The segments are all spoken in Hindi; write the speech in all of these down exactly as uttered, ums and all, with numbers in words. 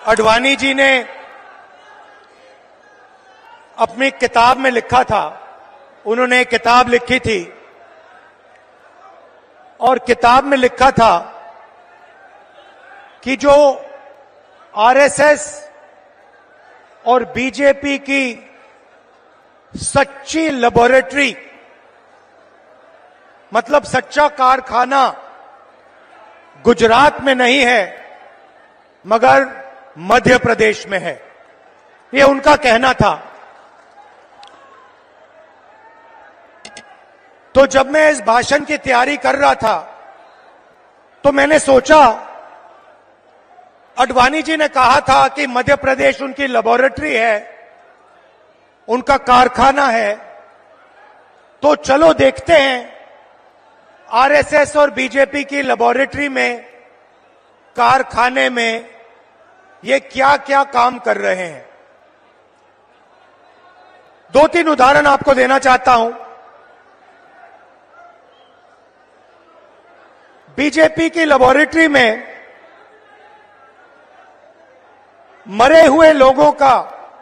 आडवाणी जी ने अपनी किताब में लिखा था, उन्होंने एक किताब लिखी थी और किताब में लिखा था कि जो आरएसएस और बीजेपी की सच्ची लेबोरेटरी, मतलब सच्चा कारखाना गुजरात में नहीं है मगर मध्य प्रदेश में है, ये उनका कहना था। तो जब मैं इस भाषण की तैयारी कर रहा था तो मैंने सोचा, आडवाणी जी ने कहा था कि मध्य प्रदेश उनकी लेबोरेटरी है, उनका कारखाना है, तो चलो देखते हैं आरएसएस और बीजेपी की लेबोरेटरी में, कारखाने में ये क्या क्या काम कर रहे हैं। दो तीन उदाहरण आपको देना चाहता हूं। बीजेपी की लेबोरेटरी में मरे हुए लोगों का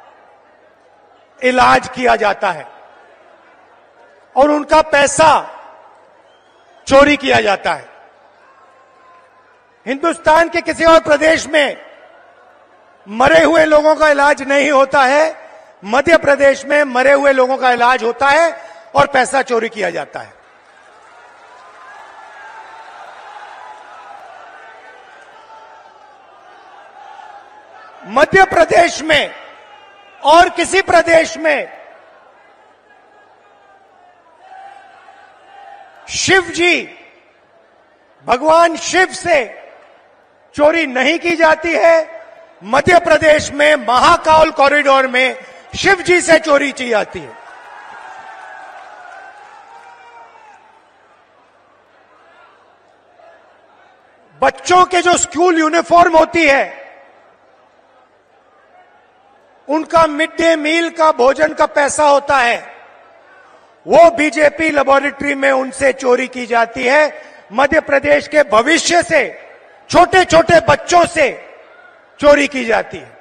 इलाज किया जाता है और उनका पैसा चोरी किया जाता है। हिंदुस्तान के किसी और प्रदेश में मरे हुए लोगों का इलाज नहीं होता है, मध्य प्रदेश में मरे हुए लोगों का इलाज होता है और पैसा चोरी किया जाता है। मध्य प्रदेश में और किसी प्रदेश में शिव जी, भगवान शिव से चोरी नहीं की जाती है, मध्य प्रदेश में महाकाल कॉरिडोर में शिव जी से चोरी की जाती है। बच्चों के जो स्कूल यूनिफॉर्म होती है, उनका मिड डे मील का भोजन का पैसा होता है, वो बीजेपी लेबोरेटरी में उनसे चोरी की जाती है। मध्य प्रदेश के भविष्य से, छोटे छोटे बच्चों से चोरी की जाती है।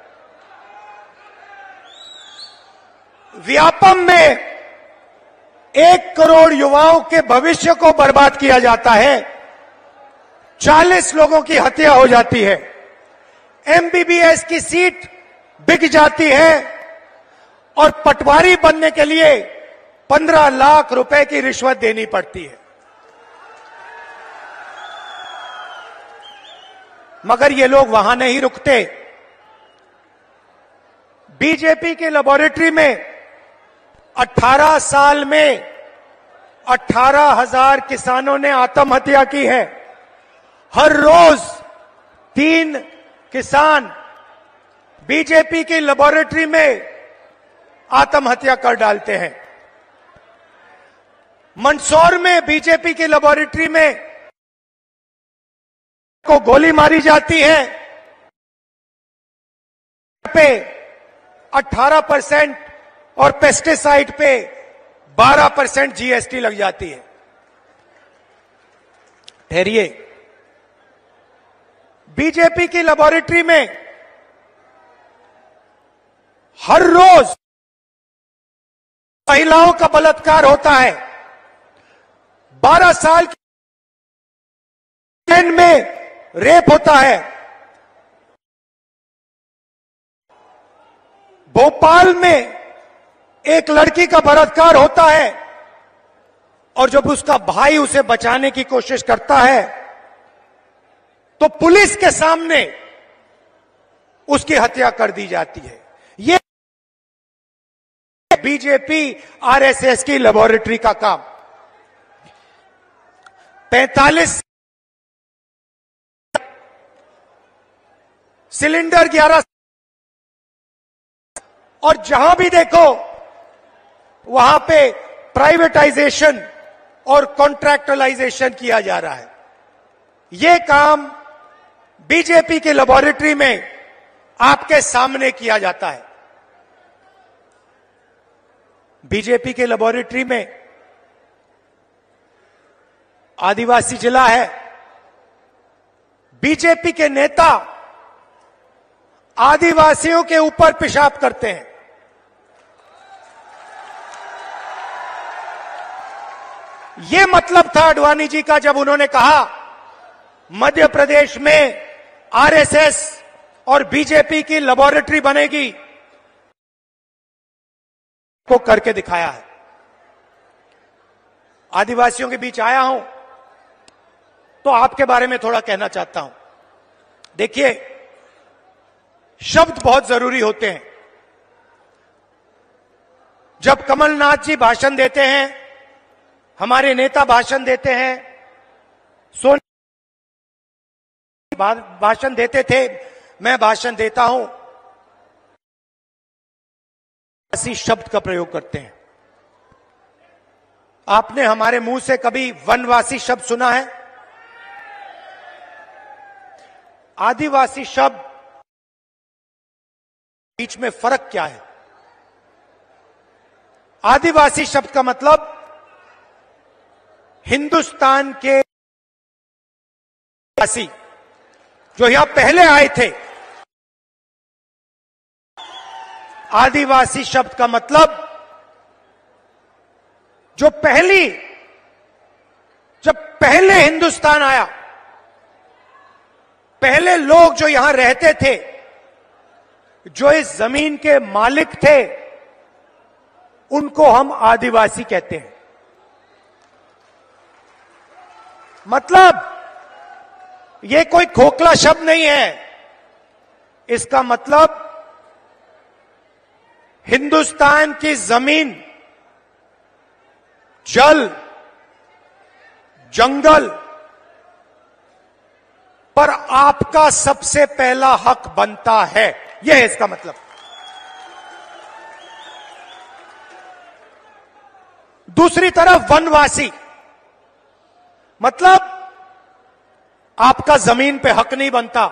व्यापम में एक करोड़ युवाओं के भविष्य को बर्बाद किया जाता है, चालीस लोगों की हत्या हो जाती है, एमबीबीएस की सीट बिक जाती है और पटवारी बनने के लिए पंद्रह लाख रुपए की रिश्वत देनी पड़ती है। मगर ये लोग वहां नहीं रुकते। बीजेपी की लेबोरेटरी में अठारह साल में अठारह हजार किसानों ने आत्महत्या की है। हर रोज तीन किसान बीजेपी की लेबोरेटरी में आत्महत्या कर डालते हैं। मंदसौर में बीजेपी की लेबोरेटरी में को गोली मारी जाती है, पे अठारह परसेंट और पेस्टिसाइड पे बारह परसेंट जीएसटी लग जाती है। ठहरिए, बीजेपी की लेबोरेटरी में हर रोज महिलाओं का बलात्कार होता है। बारह साल की में रेप होता है। भोपाल में एक लड़की का बलात्कार होता है और जब उसका भाई उसे बचाने की कोशिश करता है तो पुलिस के सामने उसकी हत्या कर दी जाती है। ये बीजेपी आरएसएस की लेबोरेटरी का काम। पैंतालीस सिलेंडर ग्यारह, और जहां भी देखो वहां पे प्राइवेटाइजेशन और कॉन्ट्रैक्चुअलाइजेशन किया जा रहा है। यह काम बीजेपी की लेबोरेटरी में आपके सामने किया जाता है। बीजेपी के लेबोरेटरी में आदिवासी जिला है। बीजेपी के नेता आदिवासियों के ऊपर पेशाब करते हैं। यह मतलब था आडवाणी जी का जब उन्होंने कहा मध्य प्रदेश में आरएसएस और बीजेपी की लेबोरेटरी बनेगी, को करके दिखाया है। आदिवासियों के बीच आया हूं तो आपके बारे में थोड़ा कहना चाहता हूं। देखिए, शब्द बहुत जरूरी होते हैं। जब कमलनाथ जी भाषण देते हैं, हमारे नेता भाषण देते हैं, सोनिया भाषण देते थे, मैं भाषण देता हूं, ऐसी शब्द का प्रयोग करते हैं। आपने हमारे मुंह से कभी वनवासी शब्द सुना है? आदिवासी शब्द बीच में फर्क क्या है? आदिवासी शब्द का मतलब हिंदुस्तान के वासी जो यहां पहले आए थे। आदिवासी शब्द का मतलब जो पहली जब पहले हिंदुस्तान आया, पहले लोग जो यहां रहते थे, जो इस जमीन के मालिक थे, उनको हम आदिवासी कहते हैं। मतलब यह कोई खोखला शब्द नहीं है। इसका मतलब हिंदुस्तान की जमीन, जल, जंगल पर आपका सबसे पहला हक बनता है। यह है इसका मतलब। दूसरी तरफ वनवासी मतलब आपका जमीन पे हक नहीं बनता,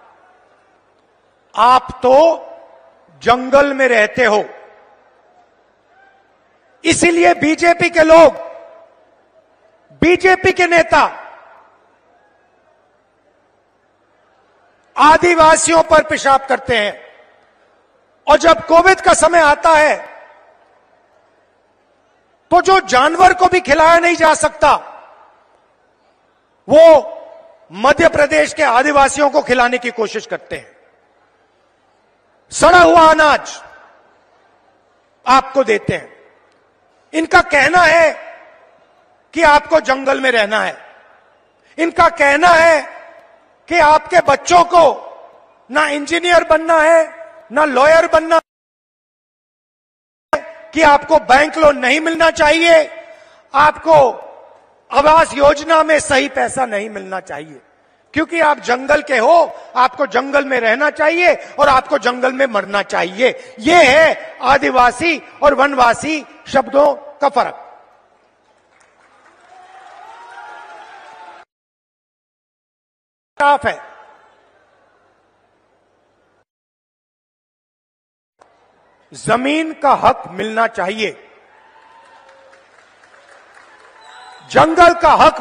आप तो जंगल में रहते हो। इसीलिए बीजेपी के लोग, बीजेपी के नेता आदिवासियों पर पेशाब करते हैं। और जब कोविड का समय आता है तो जो जानवर को भी खिलाया नहीं जा सकता, वो मध्य प्रदेश के आदिवासियों को खिलाने की कोशिश करते हैं। सड़ा हुआ अनाज आपको देते हैं। इनका कहना है कि आपको जंगल में रहना है। इनका कहना है कि आपके बच्चों को ना इंजीनियर बनना है, ना लॉयर बनना है, कि आपको बैंक लोन नहीं मिलना चाहिए, आपको आवास योजना में सही पैसा नहीं मिलना चाहिए, क्योंकि आप जंगल के हो, आपको जंगल में रहना चाहिए और आपको जंगल में मरना चाहिए। यह है आदिवासी और वनवासी शब्दों का फर्क। साफ है। जमीन का हक मिलना चाहिए, जंगल का हक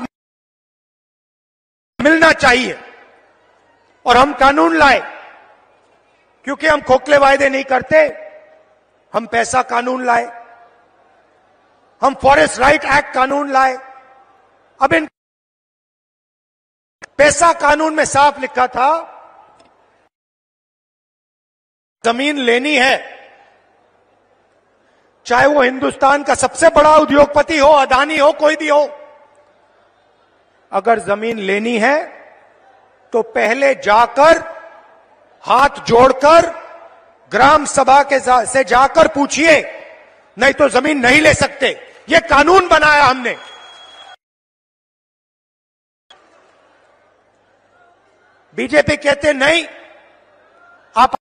मिलना चाहिए। और हम कानून लाए, क्योंकि हम खोखले वायदे नहीं करते। हम पैसा कानून लाए, हम फॉरेस्ट राइट एक्ट कानून लाए। अब इन पैसा कानून में साफ लिखा था, जमीन लेनी है, चाहे वो हिंदुस्तान का सबसे बड़ा उद्योगपति हो, अदानी हो, कोई भी हो, अगर जमीन लेनी है तो पहले जाकर हाथ जोड़कर ग्राम सभा के से जाकर पूछिए, नहीं तो जमीन नहीं ले सकते। ये कानून बनाया हमने। बीजेपी कहते नहीं, आप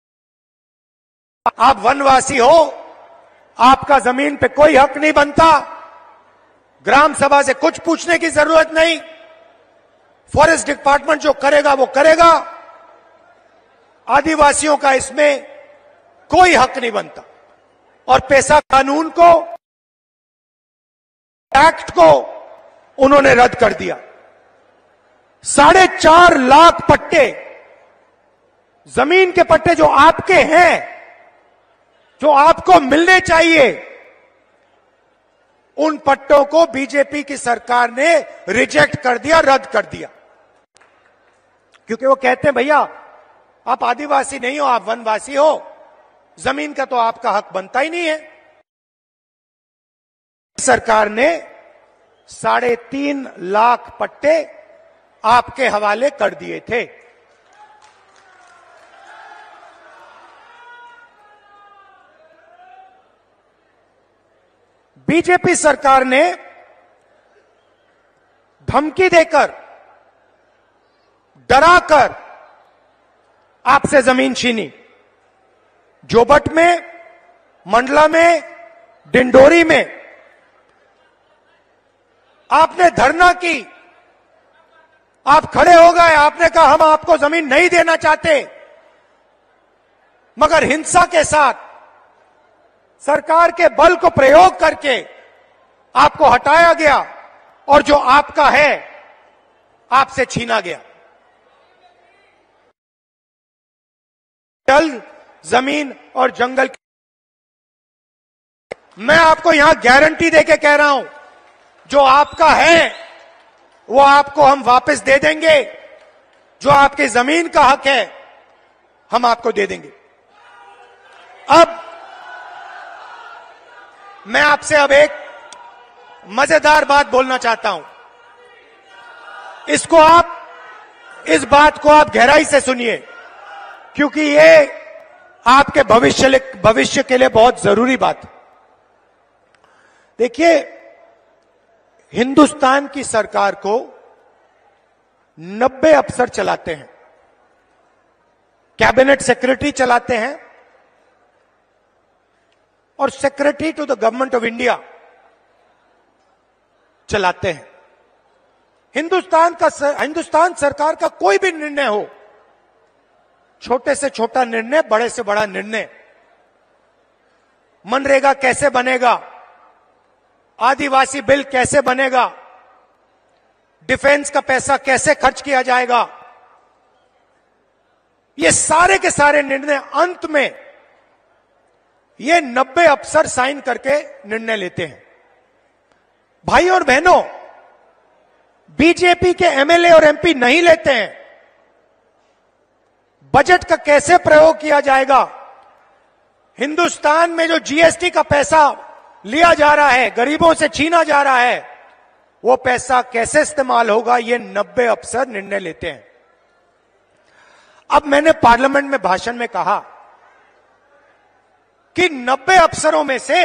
आप वनवासी हो, आपका जमीन पे कोई हक नहीं बनता, ग्राम सभा से कुछ पूछने की जरूरत नहीं, फॉरेस्ट डिपार्टमेंट जो करेगा वो करेगा, आदिवासियों का इसमें कोई हक नहीं बनता। और पैसा कानून को, एक्ट को उन्होंने रद्द कर दिया। साढ़े चार लाख पट्टे जमीन के पट्टे जो आपके हैं, जो आपको मिलने चाहिए, उन पट्टों को बीजेपी की सरकार ने रिजेक्ट कर दिया, रद्द कर दिया। क्योंकि वो कहते हैं भैया आप आदिवासी नहीं हो, आप वनवासी हो, जमीन का तो आपका हक बनता ही नहीं है। सरकार ने साढ़े तीन लाख पट्टे आपके हवाले कर दिए थे। बीजेपी सरकार ने धमकी देकर, डराकर आपसे जमीन छीनी। जोबट में, मंडला में, डिंडोरी में आपने धरना की, आप खड़े हो गए, आपने कहा हम आपको जमीन नहीं देना चाहते, मगर हिंसा के साथ सरकार के बल को प्रयोग करके आपको हटाया गया और जो आपका है आपसे छीना गया। जल, जमीन और जंगल, मैं आपको यहां गारंटी देके कह रहा हूं, जो आपका है वो आपको हम वापस दे देंगे। जो आपकी जमीन का हक है हम आपको दे देंगे। अब मैं आपसे अब एक मजेदार बात बोलना चाहता हूं। इसको आप, इस बात को आप गहराई से सुनिए, क्योंकि ये आपके भविष्य भविष्य के लिए बहुत जरूरी बात है। देखिए, हिंदुस्तान की सरकार को नब्बे अफसर चलाते हैं, कैबिनेट सेक्रेटरी चलाते हैं और secretary to the government of India चलाते हैं। हिंदुस्तान का सर, हिंदुस्तान सरकार का कोई भी निर्णय हो, छोटे से छोटा निर्णय, बड़े से बड़ा निर्णय, मनरेगा कैसे बनेगा, आदिवासी बिल कैसे बनेगा, डिफेंस का पैसा कैसे खर्च किया जाएगा, ये सारे के सारे निर्णय अंत में ये नब्बे अफसर साइन करके निर्णय लेते हैं। भाई और बहनों, बीजेपी के एमएलए और एमपी नहीं लेते हैं। बजट का कैसे प्रयोग किया जाएगा, हिंदुस्तान में जो जीएसटी का पैसा लिया जा रहा है, गरीबों से छीना जा रहा है, वो पैसा कैसे इस्तेमाल होगा, ये नब्बे अफसर निर्णय लेते हैं। अब मैंने पार्लियामेंट में भाषण में कहा कि नब्बे अफसरों में से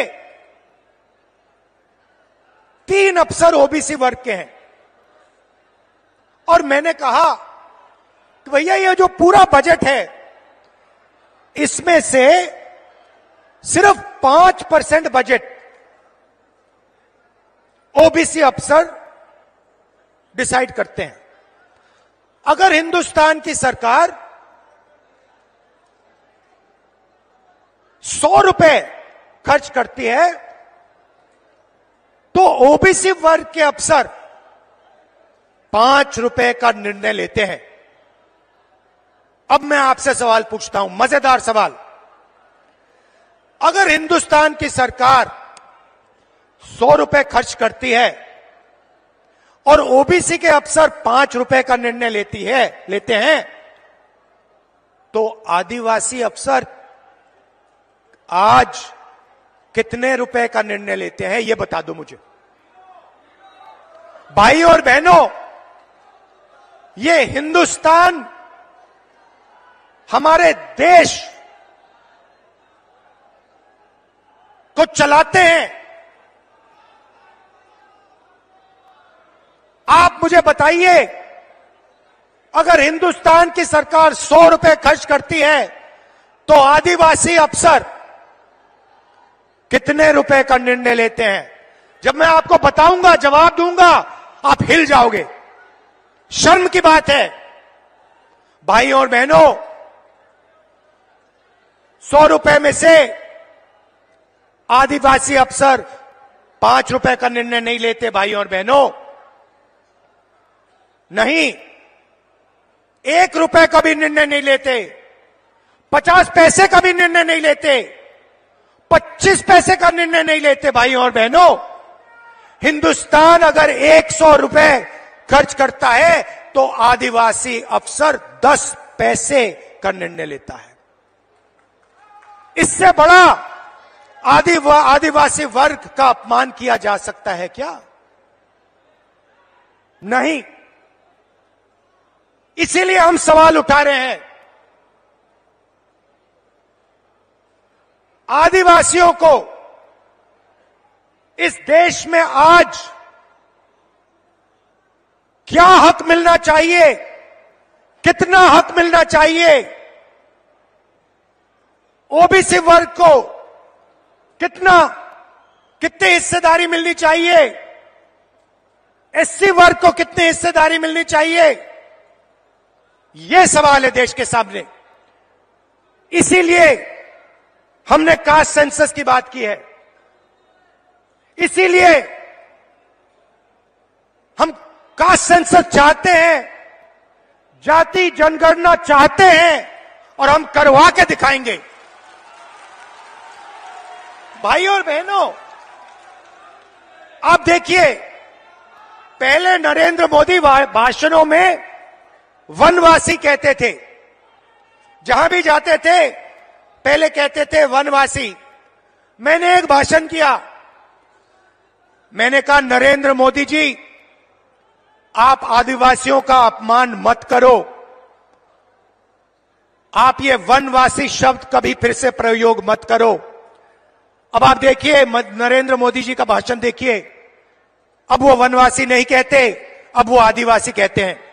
तीन अफसर ओबीसी वर्ग के हैं, और मैंने कहा कि भैया ये जो पूरा बजट है इसमें से सिर्फ पांच परसेंट बजट ओबीसी अफसर डिसाइड करते हैं। अगर हिंदुस्तान की सरकार सौ रुपए खर्च करती है तो ओबीसी वर्ग के अफसर पांच रुपए का निर्णय लेते हैं। अब मैं आपसे सवाल पूछता हूं, मजेदार सवाल। अगर हिंदुस्तान की सरकार सौ रुपए खर्च करती है और ओबीसी के अफसर पांच रुपए का निर्णय लेती है लेते हैं, तो आदिवासी अफसर आज कितने रुपए का निर्णय लेते हैं, यह बता दो मुझे। भाई और बहनों, ये हिंदुस्तान, हमारे देश को चलाते हैं। आप मुझे बताइए, अगर हिंदुस्तान की सरकार सौ रुपए खर्च करती है तो आदिवासी अफसर कितने रुपए का निर्णय लेते हैं? जब मैं आपको बताऊंगा, जवाब दूंगा, आप हिल जाओगे। शर्म की बात है। भाई और बहनों, सौ रुपए में से आदिवासी अफसर पांच रुपए का निर्णय नहीं लेते। भाई और बहनों, नहीं, एक रुपए का भी निर्णय नहीं लेते। पचास पैसे का भी निर्णय नहीं लेते, पच्चीस पैसे का निर्णय नहीं लेते। भाइयों और बहनों, हिंदुस्तान अगर एक सौ रुपए खर्च करता है तो आदिवासी अफसर दस पैसे का निर्णय लेता है। इससे बड़ा आदिव आदिवासी वर्ग का अपमान किया जा सकता है क्या? नहीं। इसीलिए हम सवाल उठा रहे हैं। आदिवासियों को इस देश में आज क्या हक मिलना चाहिए, कितना हक मिलना चाहिए, ओबीसी वर्ग को कितना कितनी हिस्सेदारी मिलनी चाहिए, एससी वर्ग को कितनी हिस्सेदारी मिलनी चाहिए, यह सवाल है देश के सामने। इसीलिए हमने कास्ट सेंसस की बात की है, इसीलिए हम कास्ट सेंसस चाहते हैं, जाति जनगणना चाहते हैं और हम करवा के दिखाएंगे। भाइयों और बहनों, आप देखिए, पहले नरेंद्र मोदी भाषणों में वनवासी कहते थे, जहां भी जाते थे पहले कहते थे वनवासी। मैंने एक भाषण किया, मैंने कहा नरेंद्र मोदी जी, आप आदिवासियों का अपमान मत करो, आप ये वनवासी शब्द कभी फिर से प्रयोग मत करो। अब आप देखिए नरेंद्र मोदी जी का भाषण देखिए, अब वो वनवासी नहीं कहते, अब वो आदिवासी कहते हैं।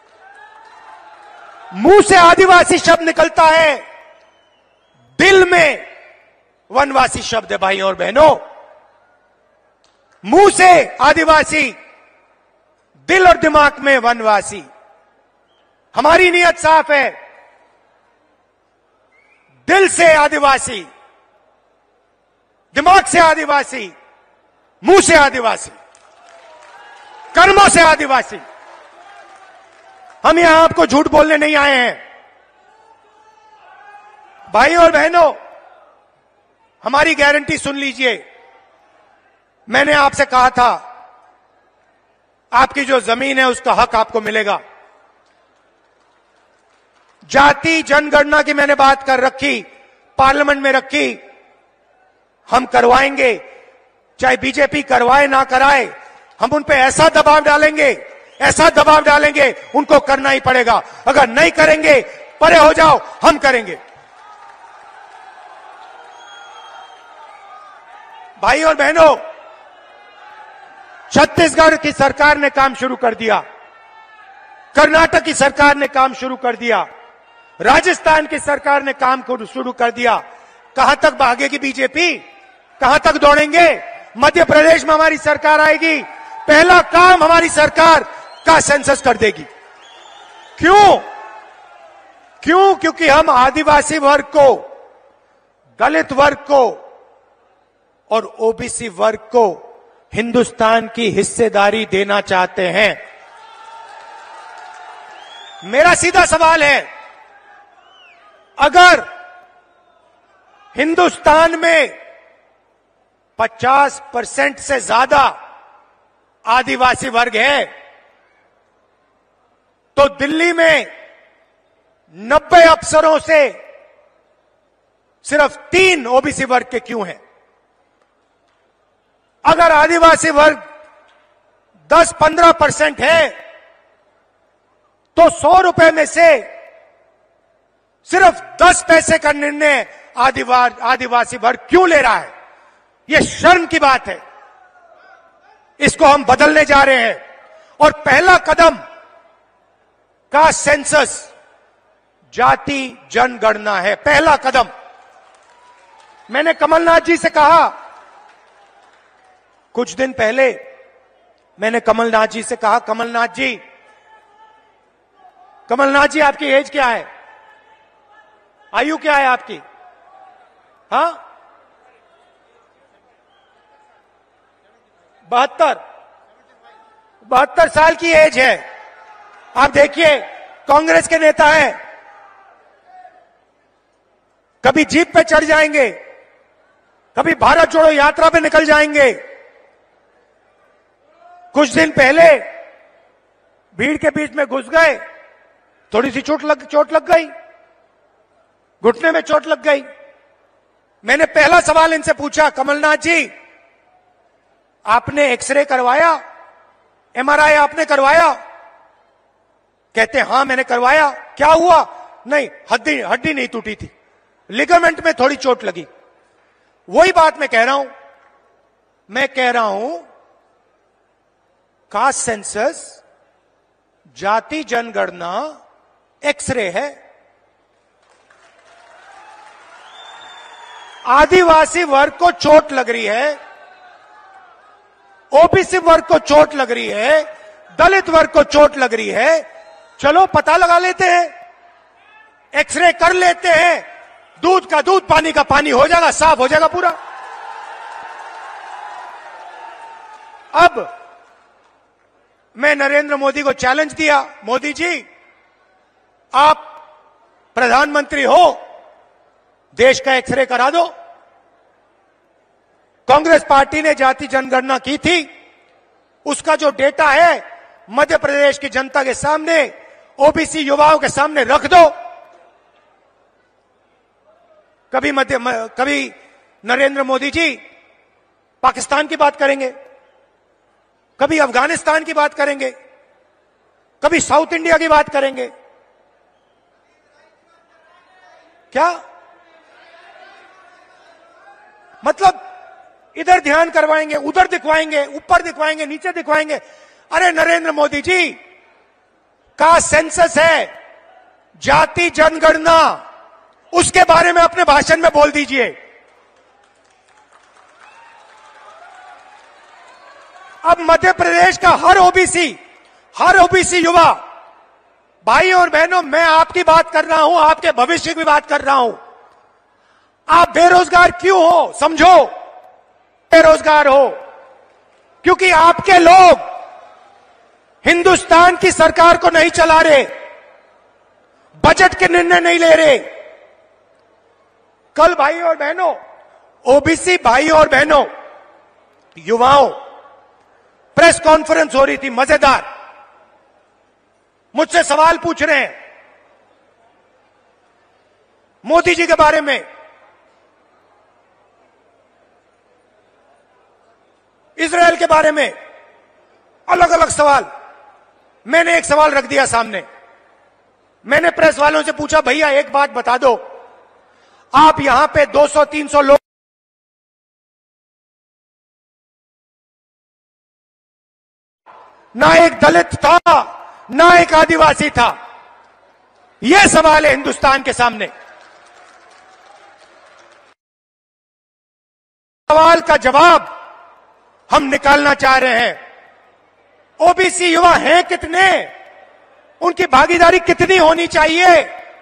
मुंह से आदिवासी शब्द निकलता है, दिल में वनवासी शब्द है। भाइयों और बहनों, मुंह से आदिवासी, दिल और दिमाग में वनवासी। हमारी नीयत साफ है, दिल से आदिवासी, दिमाग से आदिवासी, मुंह से आदिवासी, कर्मों से आदिवासी। हम यहां आपको झूठ बोलने नहीं आए हैं। भाइयों और बहनों, हमारी गारंटी सुन लीजिए। मैंने आपसे कहा था, आपकी जो जमीन है उसका हक आपको मिलेगा। जाति जनगणना की मैंने बात कर रखी, पार्लियामेंट में रखी, हम करवाएंगे, चाहे बीजेपी करवाए ना कराए, हम उन पे ऐसा दबाव डालेंगे, ऐसा दबाव डालेंगे, उनको करना ही पड़ेगा। अगर नहीं करेंगे, परे हो जाओ, हम करेंगे। भाई और बहनों, छत्तीसगढ़ की सरकार ने काम शुरू कर दिया, कर्नाटक की सरकार ने काम शुरू कर दिया, राजस्थान की सरकार ने काम शुरू कर दिया। कहां तक भागेगी बीजेपी? कहां तक दौड़ेंगे? मध्य प्रदेश में हमारी सरकार आएगी, पहला काम हमारी सरकार का सेंसस कर देगी। क्यों? क्यों? क्योंकि हम आदिवासी वर्ग को, दलित वर्ग को और ओबीसी वर्ग को हिंदुस्तान की हिस्सेदारी देना चाहते हैं। मेरा सीधा सवाल है, अगर हिंदुस्तान में पचास परसेंट से ज्यादा आदिवासी वर्ग है, तो दिल्ली में नब्बे अफसरों से सिर्फ तीन ओबीसी वर्ग के क्यों हैं? अगर आदिवासी वर्ग दस पंद्रह परसेंट है, तो सौ रुपए में से सिर्फ दस पैसे का निर्णय आदिवा, आदिवासी वर्ग क्यों ले रहा है? यह शर्म की बात है। इसको हम बदलने जा रहे हैं और पहला कदम का सेंसस जाति जनगणना है। पहला कदम। मैंने कमलनाथ जी से कहा, कुछ दिन पहले मैंने कमलनाथ जी से कहा, कमलनाथ जी, कमलनाथ जी आपकी एज क्या है? आयु क्या है आपकी? हाँ, बहत्तर बहत्तर साल की एज है। आप देखिए, कांग्रेस के नेता हैं, कभी जीप पे चढ़ जाएंगे, कभी भारत जोड़ो यात्रा पे निकल जाएंगे। कुछ दिन पहले भीड़ के बीच में घुस गए, थोड़ी सी चोट लग चोट लग गई, घुटने में चोट लग गई। मैंने पहला सवाल इनसे पूछा, कमलनाथ जी आपने एक्सरे करवाया, एमआरआई आपने करवाया? कहते हां मैंने करवाया। क्या हुआ? नहीं, हड्डी हड्डी नहीं टूटी थी, लिगामेंट में थोड़ी चोट लगी। वही बात मैं कह रहा हूं, मैं कह रहा हूं कास्ट सेंसस, जाति जनगणना एक्सरे है। आदिवासी वर्ग को चोट लग रही है, ओबीसी वर्ग को चोट लग रही है, दलित वर्ग को चोट लग रही है। चलो पता लगा लेते हैं, एक्सरे कर लेते हैं, दूध का दूध पानी का पानी हो जाएगा, साफ हो जाएगा पूरा। अब मैं नरेंद्र मोदी को चैलेंज दिया, मोदी जी आप प्रधानमंत्री हो, देश का एक्सरे करा दो। कांग्रेस पार्टी ने जाति जनगणना की थी, उसका जो डेटा है मध्य प्रदेश की जनता के सामने, ओबीसी युवाओं के सामने रख दो। कभी मध्य कभी नरेंद्र मोदी जी पाकिस्तान की बात करेंगे, कभी अफगानिस्तान की बात करेंगे, कभी साउथ इंडिया की बात करेंगे। क्या मतलब? इधर ध्यान करवाएंगे, उधर दिखवाएंगे, ऊपर दिखवाएंगे, नीचे दिखवाएंगे। अरे नरेंद्र मोदी जी का सेंसस है, जाति जनगणना, उसके बारे में अपने भाषण में बोल दीजिए। अब मध्य प्रदेश का हर ओबीसी, हर ओबीसी युवा, भाई और बहनों, मैं आपकी बात कर रहा हूं, आपके भविष्य की बात कर रहा हूं। आप बेरोजगार क्यों हो? समझो, बेरोजगार हो क्योंकि आपके लोग हिंदुस्तान की सरकार को नहीं चला रहे, बजट के निर्णय नहीं ले रहे। कल भाई और बहनों, ओबीसी भाई और बहनों, युवाओं, प्रेस कॉन्फ्रेंस हो रही थी मजेदार, मुझसे सवाल पूछ रहे हैं मोदी जी के बारे में, इजराइल के बारे में, अलग अलग सवाल। मैंने एक सवाल रख दिया सामने, मैंने प्रेस वालों से पूछा, भैया एक बात बता दो, आप यहां पे दो सौ तीन सौ लोग, ना एक दलित था, ना एक आदिवासी था। यह सवाल है हिंदुस्तान के सामने। सवाल का जवाब हम निकालना चाह रहे हैं। ओबीसी युवा हैं कितने, उनकी भागीदारी कितनी होनी चाहिए,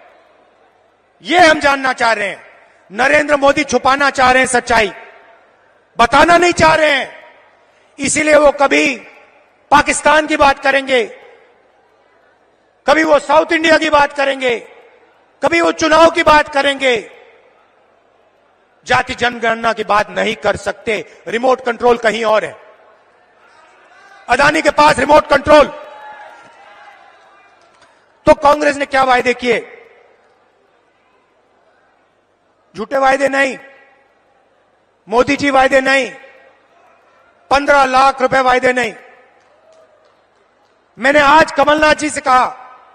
यह हम जानना चाह रहे हैं। नरेंद्र मोदी छुपाना चाह रहे हैं सच्चाई, बताना नहीं चाह रहे हैं। इसीलिए वो कभी पाकिस्तान की बात करेंगे, कभी वो साउथ इंडिया की बात करेंगे, कभी वो चुनाव की बात करेंगे, जाति जनगणना की बात नहीं कर सकते। रिमोट कंट्रोल कहीं और है, अदानी के पास रिमोट कंट्रोल। तो कांग्रेस ने क्या वायदे किए? झूठे वायदे नहीं, मोदी जी वायदे नहीं, पंद्रह लाख रुपए वायदे नहीं। मैंने आज कमलनाथ जी से कहा,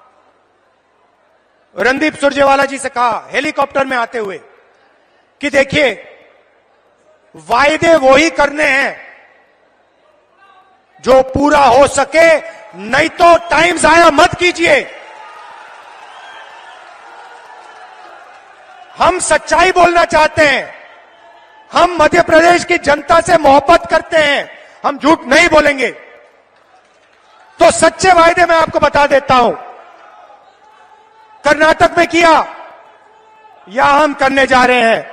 रणदीप सुरजेवाला जी से कहा हेलीकॉप्टर में आते हुए कि देखिए वायदे वो ही करने हैं जो पूरा हो सके, नहीं तो टाइम जाया मत कीजिए। हम सच्चाई बोलना चाहते हैं, हम मध्य प्रदेश की जनता से मोहब्बत करते हैं, हम झूठ नहीं बोलेंगे। तो सच्चे वायदे मैं आपको बता देता हूं, कर्नाटक में किया, यहां हम करने जा रहे हैं।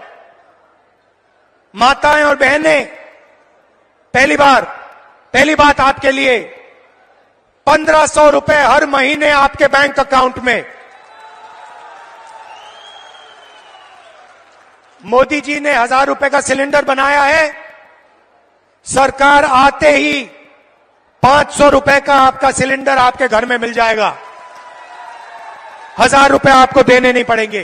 माताएं और बहनें, पहली बार, पहली बात आपके लिए, पंद्रह सौ रुपए हर महीने आपके बैंक अकाउंट में। मोदी जी ने हजार रुपए का सिलेंडर बनाया है, सरकार आते ही पांच सौ रुपए का आपका सिलेंडर आपके घर में मिल जाएगा, हजार रुपए आपको देने नहीं पड़ेंगे।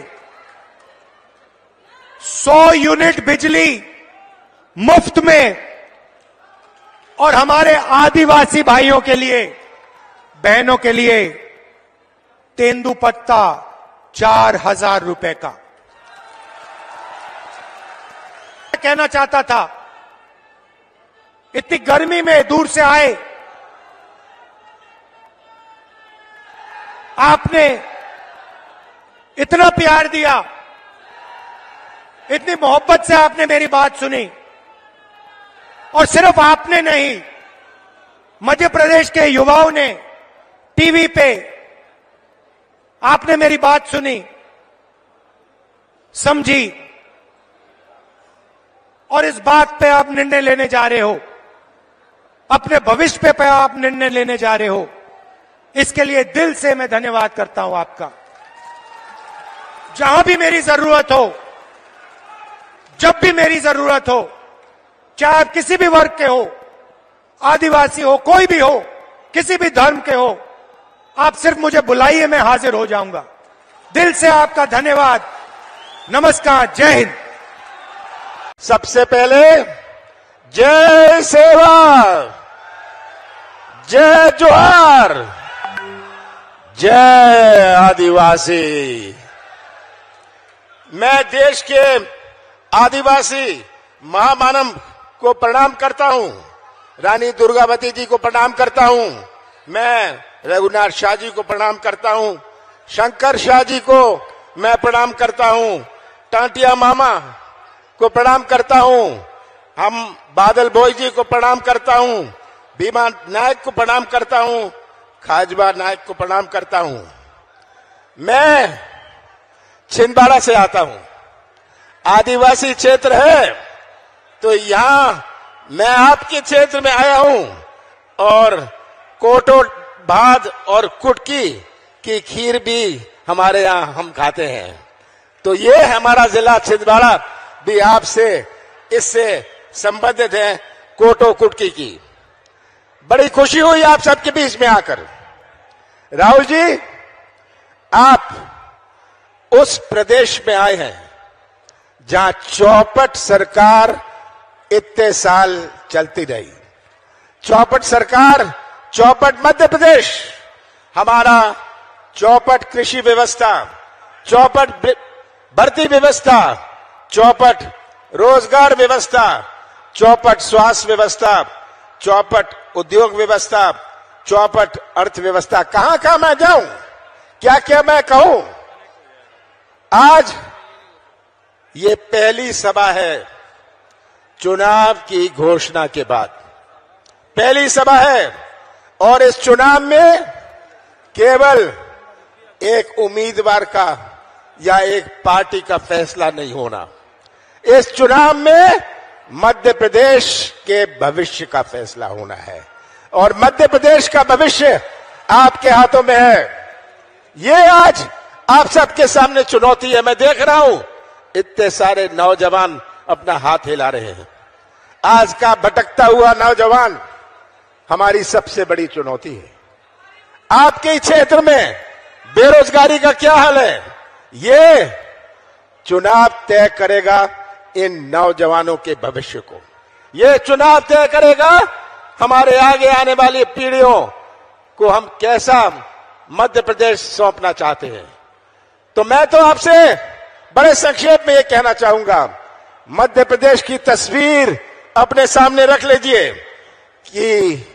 सौ यूनिट बिजली मुफ्त में, और हमारे आदिवासी भाइयों के लिए, बहनों के लिए तेंदुपत्ता चार हजार रुपए का। कहना चाहता था, इतनी गर्मी में दूर से आए, आपने इतना प्यार दिया, इतनी मोहब्बत से आपने मेरी बात सुनी, और सिर्फ आपने नहीं, मध्य प्रदेश के युवाओं ने टीवी पे आपने मेरी बात सुनी, समझी, और इस बात पे आप निर्णय लेने जा रहे हो, अपने भविष्य पे, पे आप निर्णय लेने जा रहे हो। इसके लिए दिल से मैं धन्यवाद करता हूं आपका। जहां भी मेरी जरूरत हो, जब भी मेरी जरूरत हो, चाहे आप किसी भी वर्ग के हो, आदिवासी हो, कोई भी हो, किसी भी धर्म के हो, आप सिर्फ मुझे बुलाइए, मैं हाजिर हो जाऊंगा। दिल से आपका धन्यवाद। नमस्कार, जय हिंद। सबसे पहले जय सेवा, जय जोहार, जय आदिवासी। मैं देश के आदिवासी महामानव को प्रणाम करता हूं, रानी दुर्गावती जी को प्रणाम करता हूं, मैं रघुनाथ शाह जी को प्रणाम करता हूं, शंकर शाह जी को मैं प्रणाम करता हूं, टांटिया मामा को प्रणाम करता हूं, हम बादल भोई जी को प्रणाम करता हूं, भीमा नायक को प्रणाम करता हूं, खाजबा नायक को प्रणाम करता हूं। मैं छिंदवाड़ा से आता हूं, आदिवासी क्षेत्र है, तो यहां मैं आपके क्षेत्र में आया हूं, और कोटो भात और कुटकी की खीर भी हमारे यहां हम खाते हैं। तो ये हमारा जिला छिंदवाड़ा भी आपसे इससे संबंधित है, कोटो कुटकी की। बड़ी खुशी हुई आप सबके बीच में आकर। राहुल जी, आप उस प्रदेश में आए हैं जहां चौपट सरकार इतने साल चलती रही। चौपट सरकार, चौपट मध्य प्रदेश, हमारा चौपट कृषि व्यवस्था, चौपट भर्ती व्यवस्था, चौपट रोजगार व्यवस्था, चौपट स्वास्थ्य व्यवस्था, चौपट उद्योग व्यवस्था, चौपट अर्थव्यवस्था, कहां कहां मैं जाऊं, क्या क्या मैं कहूं। आज ये पहली सभा है चुनाव की घोषणा के बाद, पहली सभा है, और इस चुनाव में केवल एक उम्मीदवार का या एक पार्टी का फैसला नहीं होना, इस चुनाव में मध्य प्रदेश के भविष्य का फैसला होना है, और मध्य प्रदेश का भविष्य आपके हाथों में है। ये आज आप सबके सामने चुनौती है। मैं देख रहा हूं इतने सारे नौजवान अपना हाथ हिला रहे हैं। आज का भटकता हुआ नौजवान हमारी सबसे बड़ी चुनौती है। आपके क्षेत्र में बेरोजगारी का क्या हाल है, ये चुनाव तय करेगा इन नौजवानों के भविष्य को। ये चुनाव तय करेगा हमारे आगे आने वाली पीढ़ियों को हम कैसा मध्य प्रदेश सौंपना चाहते हैं। तो मैं तो आपसे बड़े संक्षेप में ये कहना चाहूंगा, मध्य प्रदेश की तस्वीर अपने सामने रख लीजिए कि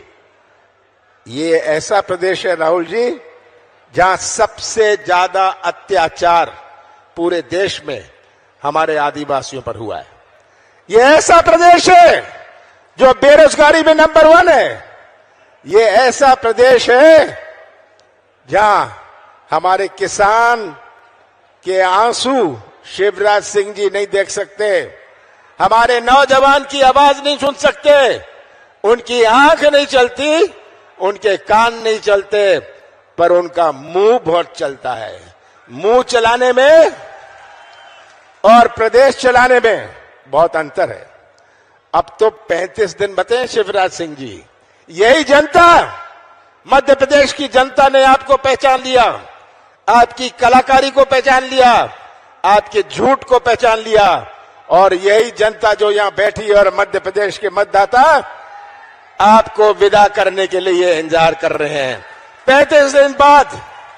ये ऐसा प्रदेश है राहुल जी, जहां सबसे ज्यादा अत्याचार पूरे देश में हमारे आदिवासियों पर हुआ है। ये ऐसा प्रदेश है जो बेरोजगारी में नंबर वन है। ये ऐसा प्रदेश है जहां हमारे किसान के आंसू शिवराज सिंह जी नहीं देख सकते, हमारे नौजवान की आवाज नहीं सुन सकते, उनकी आंख नहीं चलती, उनके कान नहीं चलते, पर उनका मुंह बहुत चलता है। मुंह चलाने में और प्रदेश चलाने में बहुत अंतर है। अब तो पैंतीस दिन बते शिवराज सिंह जी, यही जनता, मध्य प्रदेश की जनता ने आपको पहचान लिया, आपकी कलाकारी को पहचान लिया, आपके झूठ को पहचान लिया, और यही जनता जो यहां बैठी और मध्य प्रदेश के मतदाता आपको विदा करने के लिए इंतजार कर रहे हैं। पैंतीस दिन बाद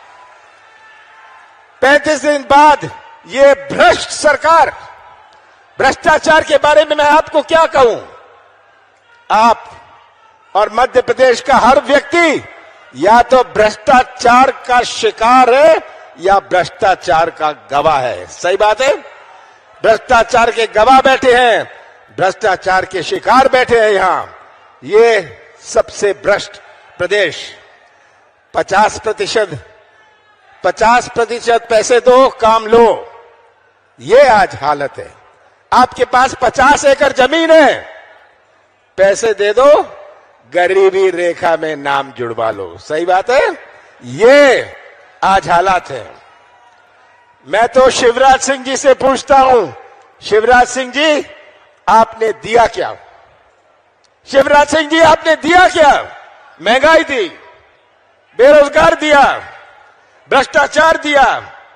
पैंतीस दिन बाद ये भ्रष्ट सरकार, भ्रष्टाचार के बारे में मैं आपको क्या कहूं। आप और मध्य प्रदेश का हर व्यक्ति या तो भ्रष्टाचार का शिकार है या भ्रष्टाचार का गवाह है। सही बात है, भ्रष्टाचार के गवाह बैठे हैं, भ्रष्टाचार के शिकार बैठे हैं यहां। ये सबसे भ्रष्ट प्रदेश। पचास प्रतिशत पचास प्रतिशत पैसे दो, काम लो, ये आज हालत है। आपके पास पचास एकड़ जमीन है, पैसे दे दो, गरीबी रेखा में नाम जुड़वा लो। सही बात है, ये आज हालात है। मैं तो शिवराज सिंह जी से पूछता हूं, शिवराज सिंह जी आपने दिया क्या? शिवराज सिंह जी आपने दिया क्या? महंगाई दी, बेरोजगार दिया, भ्रष्टाचार दिया,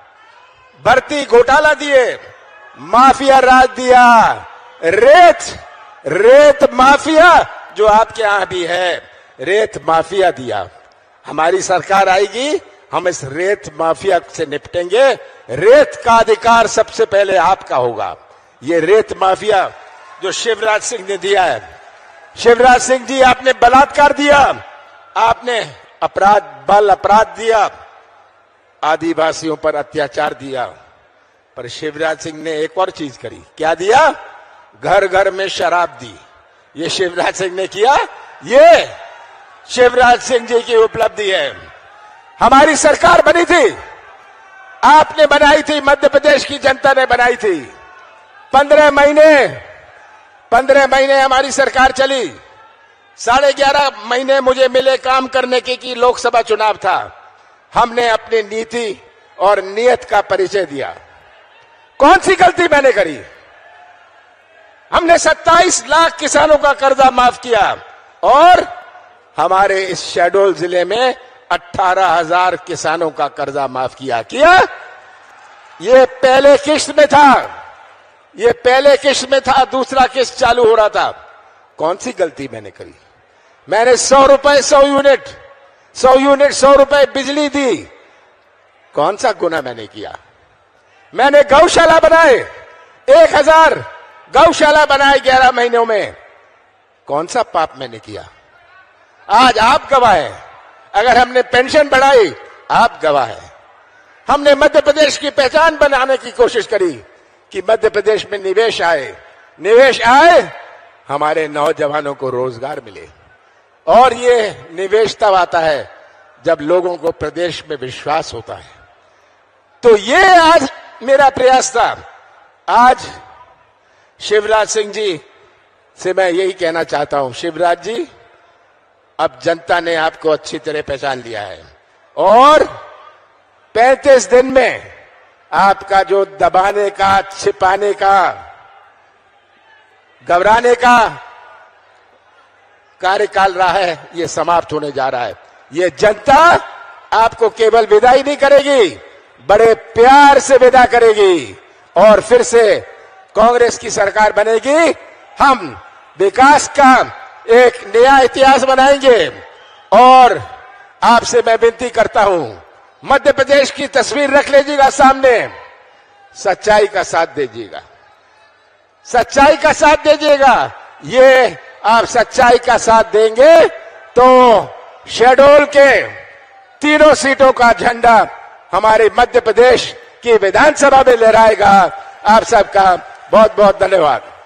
भर्ती घोटाला दिए, माफिया राज दिया, रेत रेत माफिया जो आपके यहां भी है, रेत माफिया दिया। हमारी सरकार आएगी, हम इस रेत माफिया से निपटेंगे। रेत का अधिकार सबसे पहले आपका होगा। ये रेत माफिया जो शिवराज सिंह ने दिया है, शिवराज सिंह जी आपने बलात्कार दिया, आपने अपराध बल अपराध दिया, आदिवासियों पर अत्याचार दिया, पर शिवराज सिंह ने एक और चीज करी। क्या दिया? घर घर में शराब दी। ये शिवराज सिंह ने किया, ये शिवराज सिंह जी की उपलब्धि है। हमारी सरकार बनी थी, आपने बनाई थी, मध्य प्रदेश की जनता ने बनाई थी। पंद्रह महीने पंद्रह महीने हमारी सरकार चली। साढ़े ग्यारह महीने मुझे मिले काम करने के कि लोकसभा चुनाव था। हमने अपनी नीति और नियत का परिचय दिया। कौन सी गलती मैंने करी? हमने सत्ताईस लाख किसानों का कर्जा माफ किया और हमारे इस शहडोल जिले में अठारह हजार किसानों का कर्जा माफ किया किया ये पहले किश्त में था, ये पहले किश्त में था, दूसरा किश्त चालू हो रहा था। कौन सी गलती मैंने करी? मैंने सौ रुपए सौ यूनिट सौ यूनिट सौ रुपए बिजली दी। कौन सा गुना मैंने किया? मैंने गौशाला बनाए, एक हजार गौशाला बनाए ग्यारह महीनों में। कौन सा पाप मैंने किया? आज आप गवाह हैं। अगर हमने पेंशन बढ़ाई, आप गवाह हैं। हमने मध्य प्रदेश की पहचान बनाने की कोशिश करी कि मध्य प्रदेश में निवेश आए, निवेश आए, हमारे नौजवानों को रोजगार मिले। और ये निवेश तब आता है जब लोगों को प्रदेश में विश्वास होता है। तो ये आज मेरा प्रयास था। आज शिवराज सिंह जी से मैं यही कहना चाहता हूं, शिवराज जी, अब जनता ने आपको अच्छी तरह पहचान लिया है और पैंतीस दिन में आपका जो दबाने का, छिपाने का, घबराने का कार्यकाल रहा है, ये समाप्त होने जा रहा है। ये जनता आपको केवल विदाई नहीं करेगी, बड़े प्यार से विदा करेगी और फिर से कांग्रेस की सरकार बनेगी। हम विकास का एक नया इतिहास बनाएंगे और आपसे मैं विनती करता हूं, मध्य प्रदेश की तस्वीर रख लीजिएगा सामने, सच्चाई का साथ दीजिएगा, सच्चाई का साथ दीजिएगा। ये आप सच्चाई का साथ देंगे तो शहडोल के तीनों सीटों का झंडा हमारे मध्य प्रदेश की विधानसभा में लहराएगा। आप सबका बहुत बहुत धन्यवाद।